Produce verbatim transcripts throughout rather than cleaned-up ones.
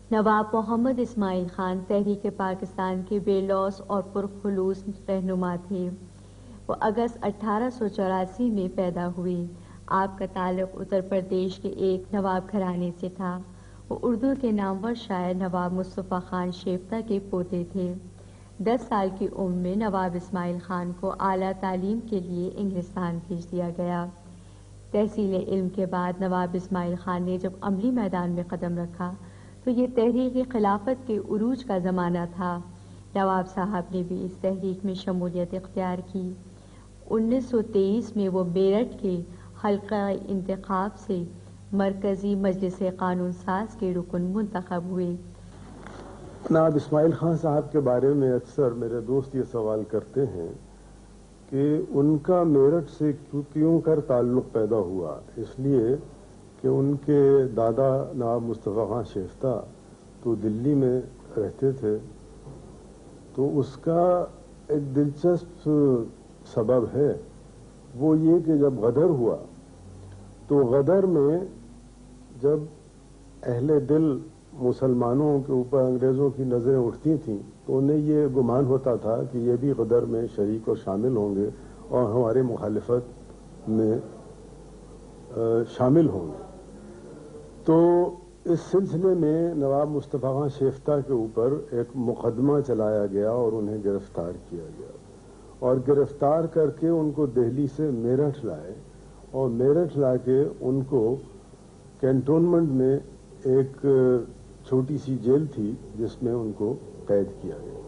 نواب محمد اسماعیل خان تحریک پاکستان کے بے لوث اور پرخلوص رہنما تھے۔ وہ اگست اٹھارہ سو چوراسی میں پیدا ہوئے۔ آپ کا تعلق اتر پردیش کے ایک نواب گھرانے سے تھا۔ وہ اردو کے نامور شاعر نواب مصطفیٰ خان شیفتہ کے پوتے تھے۔ دس سال کی عمر میں نواب اسماعیل خان کو اعلیٰ تعلیم کے لیے انگلستان بھیج دیا گیا۔ تحصیل علم کے بعد نواب اسماعیل خان نے جب عملی میدان میں قدم رکھا تو یہ تحریک خلافت کے عروج کا زمانہ تھا۔ نواب صاحب نے بھی اس تحریک میں شمولیت اختیار کی۔ انیس سو تیئیس میں وہ میرٹھ کے حلقہ انتخاب سے مرکزی مجلس قانون ساز کے رکن منتخب ہوئے۔ نواب اسماعیل خان صاحب کے بارے میں اکثر میرے دوست یہ سوال کرتے ہیں کہ ان کا میرٹھ سے کیوں کر تعلق پیدا ہوا۔ اس لیے کہ ان کے دادا نواب مصطفیٰ خان شیفتہ تو دلی میں رہتے تھے، تو اس کا ایک دلچسپ سبب ہے، وہ یہ کہ جب غدر ہوا تو غدر میں جب اہل دل مسلمانوں کے اوپر انگریزوں کی نظریں اٹھتی تھیں تو انہیں یہ گمان ہوتا تھا کہ یہ بھی غدر میں شریک اور شامل ہوں گے اور ہمارے مخالفت میں شامل ہوں گے۔ تو اس سلسلے میں نواب مصطفیٰ خان شیفتہ کے اوپر ایک مقدمہ چلایا گیا اور انہیں گرفتار کیا گیا، اور گرفتار کر کے ان کو دہلی سے میرٹھ لائے، اور میرٹھ لا کے ان کو کینٹونمنٹ میں ایک چھوٹی سی جیل تھی جس میں ان کو قید کیا گیا۔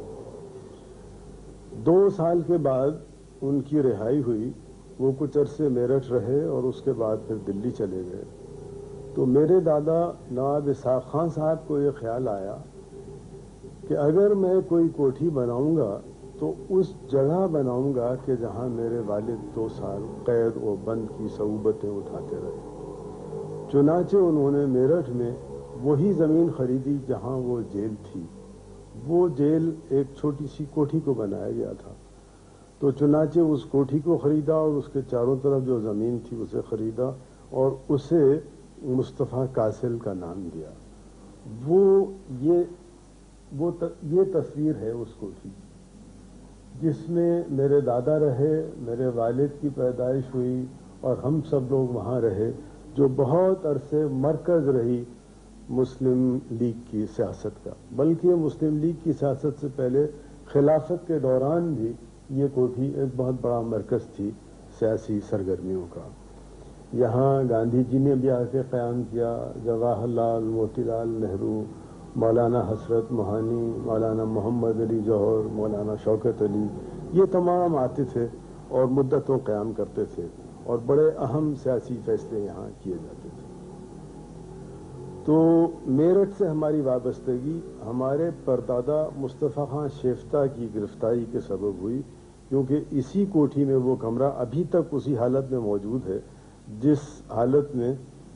دو سال کے بعد ان کی رہائی ہوئی۔ وہ کچھ عرصے میرٹھ رہے اور اس کے بعد پھر دلی چلے گئے۔ تو میرے دادا نواب اسحاق خان صاحب کو یہ خیال آیا کہ اگر میں کوئی کوٹھی بناؤں گا تو اس جگہ بناؤں گا کہ جہاں میرے والد دو سال قید و بند کی صعوبتیں اٹھاتے رہے۔ چنانچہ انہوں نے میرٹھ میں وہی زمین خریدی جہاں وہ جیل تھی۔ وہ جیل ایک چھوٹی سی کوٹھی کو بنایا گیا تھا، تو چنانچہ اس کوٹھی کو خریدا اور اس کے چاروں طرف جو زمین تھی اسے خریدا اور اسے مصطفیٰ کاسل کا نام دیا۔ وہ یہ وہ یہ تصویر ہے اس کوٹھی جس میں میرے دادا رہے، میرے والد کی پیدائش ہوئی اور ہم سب لوگ وہاں رہے، جو بہت عرصے مرکز رہی مسلم لیگ کی سیاست کا۔ بلکہ مسلم لیگ کی سیاست سے پہلے خلافت کے دوران بھی یہ کوٹھی ایک بہت بڑا مرکز تھی سیاسی سرگرمیوں کا۔ یہاں گاندھی جی نے بھی آ کے قیام کیا، جواہر لال، موتی لال نہرو، مولانا حسرت موہانی، مولانا محمد علی جوہر، مولانا شوکت علی، یہ تمام آتے تھے اور مدتوں قیام کرتے تھے اور بڑے اہم سیاسی فیصلے یہاں کیے جاتے تھے۔ تو میرٹھ سے ہماری وابستگی ہمارے پردادا مصطفیٰ خان شیفتہ کی گرفتاری کے سبب ہوئی، کیونکہ اسی کوٹھی میں وہ کمرہ ابھی تک اسی حالت میں موجود ہے جس حالت میں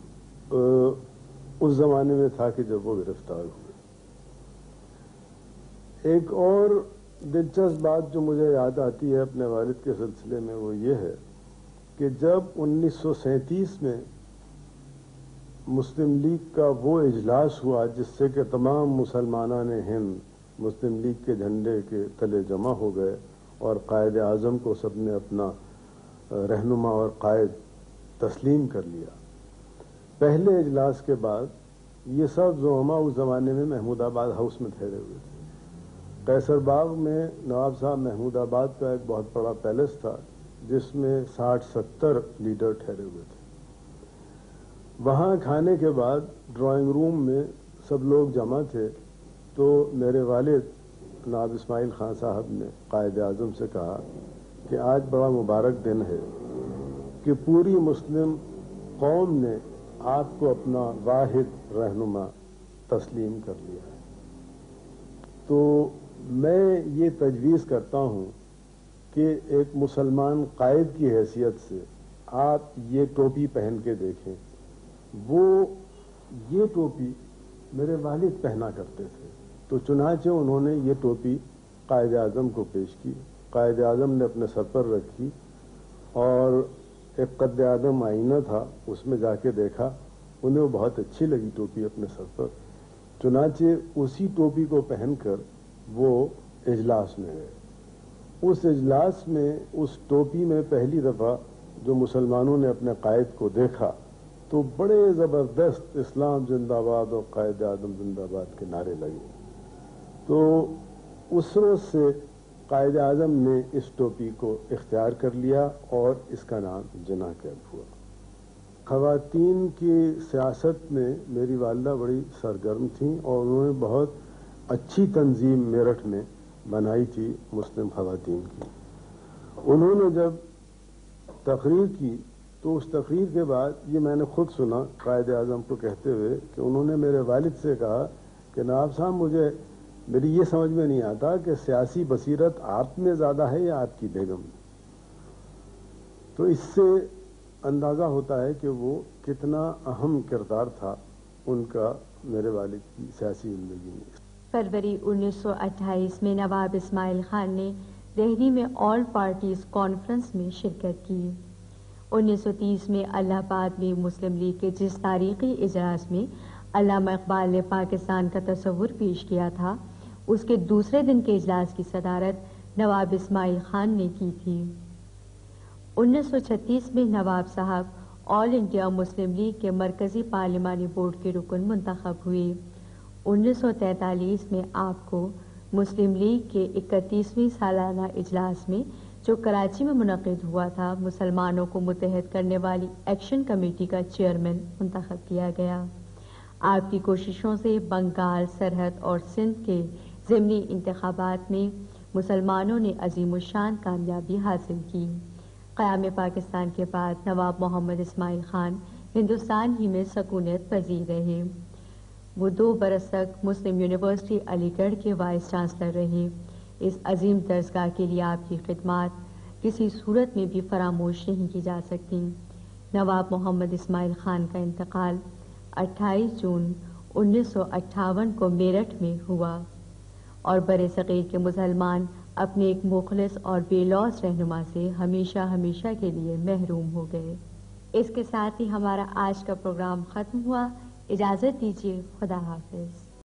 اس زمانے میں تھا کہ جب وہ گرفتار ہوئے۔ ایک اور دلچسپ بات جو مجھے یاد آتی ہے اپنے والد کے سلسلے میں وہ یہ ہے کہ جب انیس سو سینتیس میں مسلم لیگ کا وہ اجلاس ہوا جس سے کہ تمام مسلمانان ہند مسلم لیگ کے جھنڈے کے تلے جمع ہو گئے اور قائد اعظم کو سب نے اپنا رہنما اور قائد تسلیم کر لیا، پہلے اجلاس کے بعد یہ سب زعما اس زمانے میں محمود آباد ہاؤس میں ٹھہرے ہوئے تھے۔ قیصر باغ میں نواب صاحب محمود آباد کا ایک بہت بڑا پیلس تھا جس میں ساٹھ ستر لیڈر ٹھہرے ہوئے تھے۔ وہاں کھانے کے بعد ڈرائنگ روم میں سب لوگ جمع تھے، تو میرے والد نواب اسماعیل خان صاحب نے قائد اعظم سے کہا کہ آج بڑا مبارک دن ہے کہ پوری مسلم قوم نے آپ کو اپنا واحد رہنما تسلیم کر لیا ہے، تو میں یہ تجویز کرتا ہوں کہ ایک مسلمان قائد کی حیثیت سے آپ یہ ٹوپی پہن کے دیکھیں۔ وہ یہ ٹوپی میرے والد پہنا کرتے تھے، تو چنانچہ انہوں نے یہ ٹوپی قائد اعظم کو پیش کی۔ قائد اعظم نے اپنے سر پر رکھی اور ایک قد اعظم آئینہ تھا، اس میں جا کے دیکھا، انہیں وہ بہت اچھی لگی ٹوپی اپنے سر پر۔ چنانچہ اسی ٹوپی کو پہن کر وہ اجلاس میں گئے. اس اجلاس میں اس ٹوپی میں پہلی دفعہ جو مسلمانوں نے اپنے قائد کو دیکھا تو بڑے زبردست اسلام زندہ باد اور قائد اعظم زندہ باد کے نعرے لگے. تو اس روز سے قائد اعظم نے اس ٹوپی کو اختیار کر لیا اور اس کا نام جناح کیپ ہوا. خواتین کی سیاست میں میری والدہ بڑی سرگرم تھیں اور انہوں نے بہت اچھی تنظیم میرٹھ میں بنائی تھی مسلم خواتین کی. انہوں نے جب تقریر کی تو اس تقریر کے بعد یہ میں نے خود سنا قائد اعظم کو کہتے ہوئے کہ انہوں نے میرے والد سے کہا کہ نواب صاحب مجھے میری یہ سمجھ میں نہیں آتا کہ سیاسی بصیرت آپ میں زیادہ ہے یا آپ کی بیگم میں. تو اس سے اندازہ ہوتا ہے کہ وہ کتنا اہم کردار تھا ان کا میرے والد کی سیاسی زندگی میں. فروری انیس سو اٹھائیس میں نواب اسماعیل خان نے دہلی میں آل پارٹیز کانفرنس میں شرکت کی. انیس سو تیس میں الہ آباد میں مسلم لیگ کے جس تاریخی اجلاس میں علامہ اقبال نے پاکستان کا تصور پیش کیا تھا اس کے دوسرے دن کے اجلاس کی صدارت نواب اسماعیل خان نے کی تھی. انیس سو چھتیس میں نواب صاحب آل انڈیا مسلم لیگ کے مرکزی پارلیمانی بورڈ کے رکن منتخب ہوئے. انیس سو تینتالیس میں آپ کو مسلم لیگ کے اکتیسویں سالانہ اجلاس میں جو کراچی میں منعقد ہوا تھا مسلمانوں کو متحد کرنے والی ایکشن کمیٹی کا چیئرمین منتخب کیا گیا. آپ کی کوششوں سے بنگال سرحد اور سندھ کے ضمنی انتخابات میں مسلمانوں نے عظیم الشان کامیابی حاصل کی. قیام پاکستان کے بعد نواب محمد اسماعیل خان ہندوستان ہی میں سکونت پذیر رہے. وہ دو برس تک مسلم یونیورسٹی علی گڑھ کے وائس چانسلر رہے. اس عظیم درسگاہ کے لیے آپ کی خدمات کسی صورت میں بھی فراموش نہیں کی جا سکتی. نواب محمد اسماعیل خان کا انتقال اٹھائیس جون انیس سو اٹھاون کو میرٹھ میں ہوا اور بر صغیر کے مسلمان اپنے ایک مخلص اور بے لوث رہنما سے ہمیشہ ہمیشہ کے لیے محروم ہو گئے. اس کے ساتھ ہی ہمارا آج کا پروگرام ختم ہوا. اجازت دیجیے. خدا حافظ.